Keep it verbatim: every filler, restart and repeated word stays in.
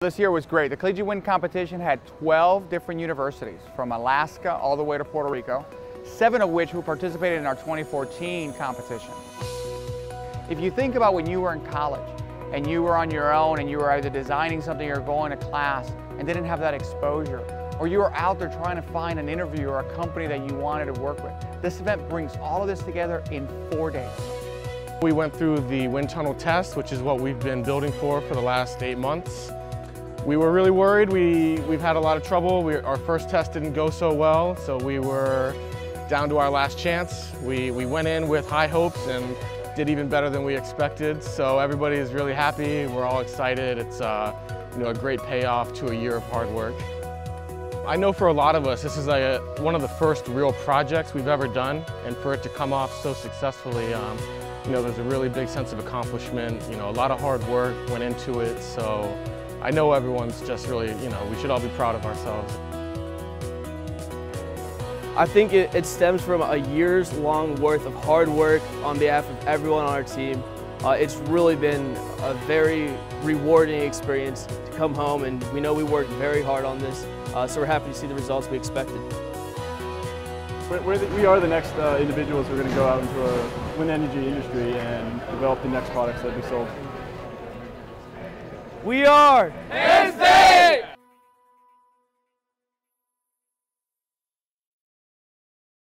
This year was great. The Collegiate Wind Competition had twelve different universities from Alaska all the way to Puerto Rico, seven of which who participated in our twenty fourteen competition. If you think about when you were in college and you were on your own and you were either designing something or going to class and didn't have that exposure, or you were out there trying to find an interview or a company that you wanted to work with, this event brings all of this together in four days. We went through the wind tunnel test, which is what we've been building for for the last eight months. We were really worried. We, we've had a lot of trouble. We, our first test didn't go so well, so we were down to our last chance. We, we went in with high hopes and did even better than we expected, so everybody is really happy. We're all excited. It's uh, you know, a great payoff to a year of hard work. I know for a lot of us, this is like a, one of the first real projects we've ever done, and for it to come off so successfully, um, you know, there's a really big sense of accomplishment. You know, a lot of hard work went into it, so I know everyone's just really, you know, we should all be proud of ourselves. I think it, it stems from a year's long worth of hard work on behalf of everyone on our team. Uh, it's really been a very rewarding experience to come home, and we know we worked very hard on this, uh, so we're happy to see the results we expected. We're, we're the, we are the next uh, individuals who are going to go out into a wind energy industry and develop the next products that we sold. We are Insane!